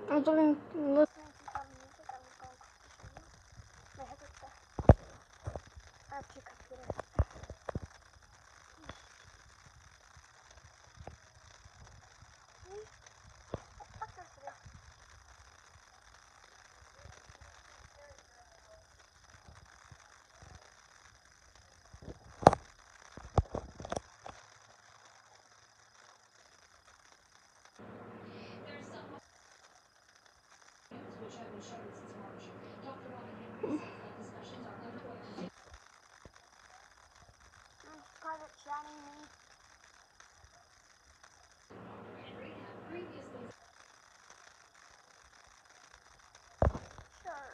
I'm listening to some music. I'm just going to show you. My headset's there. I have two computers. Private chatting me. Sure.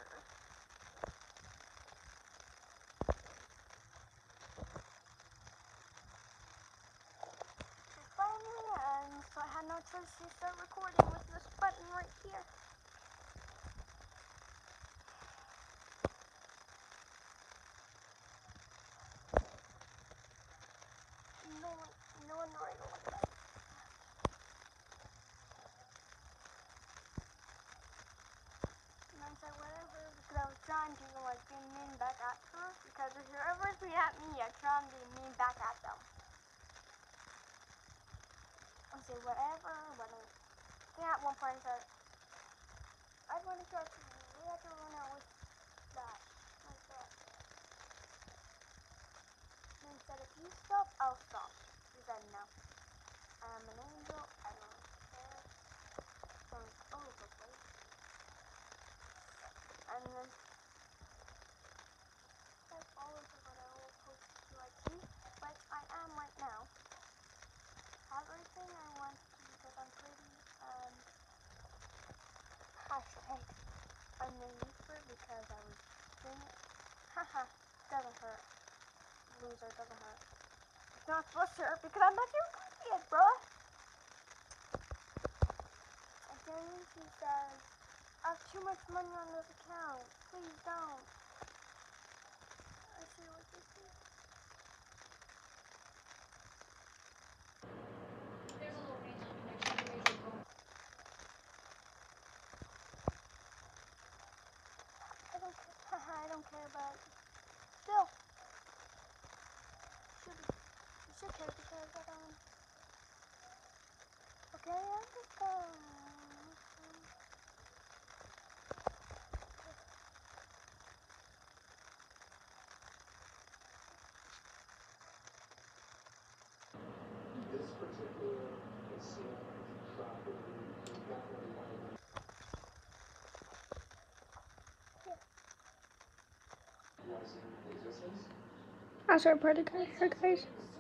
She's finally in, so I had no choice to start recording with this button right here. No one right like that. And I said whatever because I was trying to like be mean back at her because if whoever's being at me, I try and be mean back at them. I say whatever. Then at one point I said, I want to start. We have to run out with that, like that. And he said, if you stop, I'll stop. He said no. I'm an angel. I don't care. Oh, okay. And then that's all of what I will post to like you, which I am right now. Everything I want to because I'm pretty hashtag underneath her because I was doing it. Haha, doesn't hurt. Loser, doesn't hurt. It's not supposed to hurt because I'm not your idiot, bro. Again, she says, I have too much money on this account. Please don't. I see what this is. I don't care about it. Still, you should care because I don't. Okay, I'm just This particular casino property is not really one of them. Was in existence? I'll start part of her, guys.